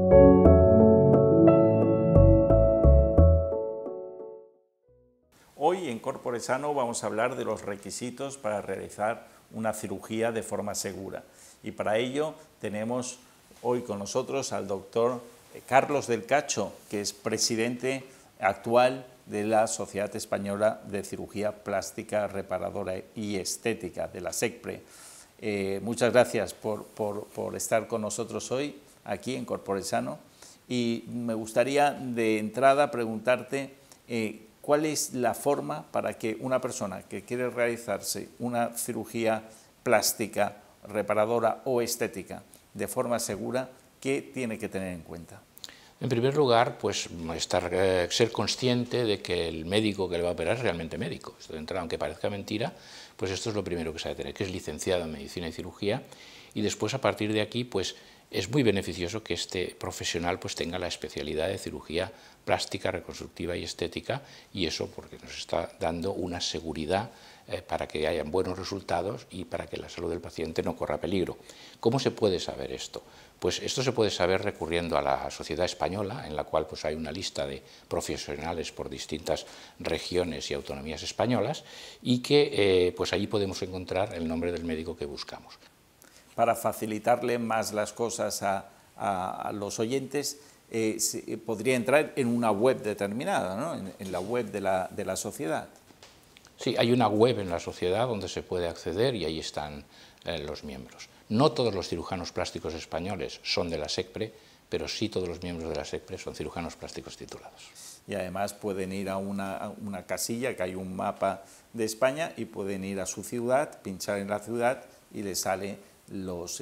Hoy en Corpore Sano vamos a hablar de los requisitos para realizar una cirugía de forma segura. Y para ello tenemos hoy con nosotros al doctor Carlos del Cacho, que es presidente actual de la Sociedad Española de Cirugía Plástica, Reparadora y Estética, de la SECPRE. Muchas gracias por estar con nosotros hoy aquí en Corpore Sano. Y me gustaría de entrada preguntarte ¿cuál es la forma para que una persona que quiere realizarse una cirugía plástica, reparadora o estética de forma segura, qué tiene que tener en cuenta? En primer lugar, pues ser consciente de que el médico que le va a operar es realmente médico. Esto de entrada, aunque parezca mentira, pues esto es lo primero que se ha de tener, que es licenciado en Medicina y Cirugía, y después a partir de aquí pues es muy beneficioso que este profesional pues tenga la especialidad de cirugía plástica, reconstructiva y estética, y eso porque nos está dando una seguridad para que hayan buenos resultados y para que la salud del paciente no corra peligro. ¿Cómo se puede saber esto? Pues esto se puede saber recurriendo a la Sociedad Española, en la cual pues hay una lista de profesionales por distintas regiones y autonomías españolas, y que pues allí podemos encontrar el nombre del médico que buscamos. Para facilitarle más las cosas a los oyentes, podría entrar en una web determinada, ¿no? En la web de la sociedad. Sí, hay una web en la sociedad donde se puede acceder y ahí están los miembros. No todos los cirujanos plásticos españoles son de la SECPRE, pero sí todos los miembros de la SECPRE son cirujanos plásticos titulados. Y además pueden ir a una casilla, que hay un mapa de España, y pueden ir a su ciudad, pinchar en la ciudad y les sale los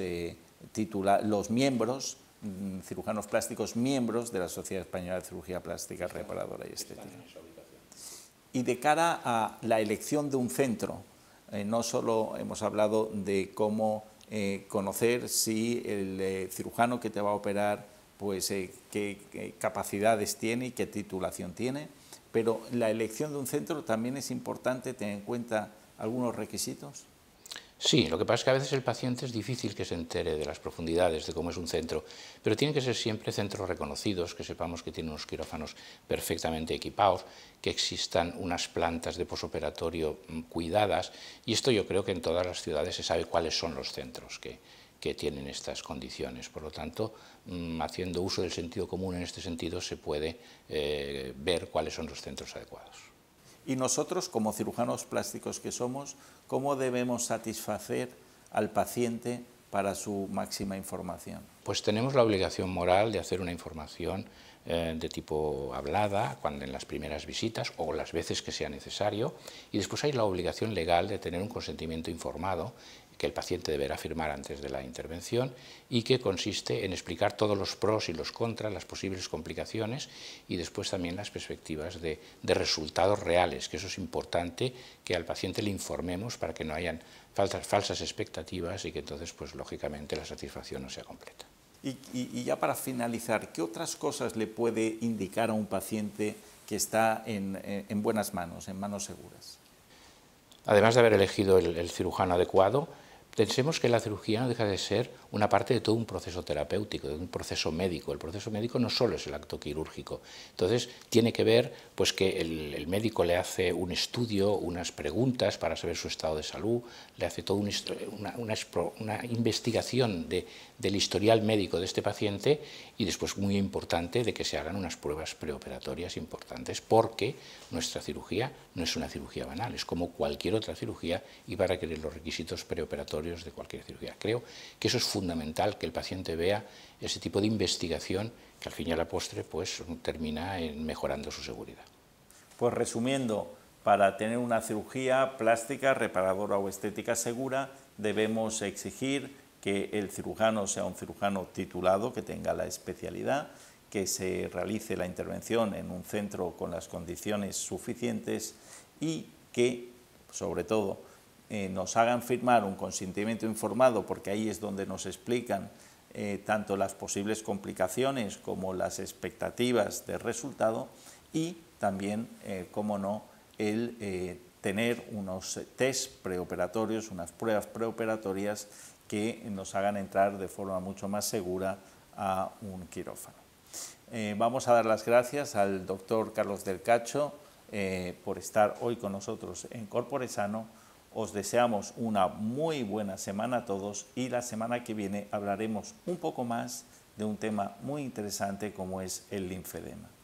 miembros, cirujanos plásticos miembros de la Sociedad Española de Cirugía Plástica, Reparadora y Estética. Y de cara a la elección de un centro, no solo hemos hablado de cómo conocer si el cirujano que te va a operar, pues qué capacidades tiene y qué titulación tiene, pero la elección de un centro también es importante tener en cuenta algunos requisitos. Sí, lo que pasa es que a veces el paciente es difícil que se entere de las profundidades de cómo es un centro, pero tienen que ser siempre centros reconocidos, que sepamos que tienen unos quirófanos perfectamente equipados, que existan unas plantas de posoperatorio cuidadas, y esto yo creo que en todas las ciudades se sabe cuáles son los centros que tienen estas condiciones. Por lo tanto, haciendo uso del sentido común en este sentido, se puede ver cuáles son los centros adecuados. Y nosotros, como cirujanos plásticos que somos, ¿cómo debemos satisfacer al paciente para su máxima información? Pues tenemos la obligación moral de hacer una información de tipo hablada, cuando en las primeras visitas o las veces que sea necesario, y después hay la obligación legal de tener un consentimiento informado que el paciente deberá firmar antes de la intervención y que consiste en explicar todos los pros y los contras, las posibles complicaciones y después también las perspectivas de resultados reales, que eso es importante que al paciente le informemos para que no hayan falsas expectativas y que entonces, pues lógicamente, la satisfacción no sea completa. Y ya para finalizar, ¿qué otras cosas le puede indicar a un paciente que está en buenas manos, en manos seguras? Además de haber elegido el cirujano adecuado, pensemos que la cirugía no deja de ser una parte de todo un proceso terapéutico, de un proceso médico. El proceso médico no solo es el acto quirúrgico. Entonces, tiene que ver pues, que el médico le hace un estudio, unas preguntas para saber su estado de salud, le hace toda una investigación del historial médico de este paciente y después, muy importante, de que se hagan unas pruebas preoperatorias importantes, porque nuestra cirugía no es una cirugía banal, es como cualquier otra cirugía y va a requerir los requisitos preoperatorios de cualquier cirugía. Creo que eso es fundamental, que el paciente vea ese tipo de investigación que al fin y a la postre pues, termina mejorando su seguridad. Pues resumiendo, para tener una cirugía plástica, reparadora o estética segura, debemos exigir que el cirujano sea un cirujano titulado, que tenga la especialidad, que se realice la intervención en un centro con las condiciones suficientes y que, sobre todo, nos hagan firmar un consentimiento informado, porque ahí es donde nos explican tanto las posibles complicaciones como las expectativas de resultado y también, cómo no, el tener unos test preoperatorios, unas pruebas preoperatorias que nos hagan entrar de forma mucho más segura a un quirófano. Vamos a dar las gracias al doctor Carlos del Cacho por estar hoy con nosotros en Corpore Sano. Os deseamos una muy buena semana a todos y la semana que viene hablaremos un poco más de un tema muy interesante como es el linfedema.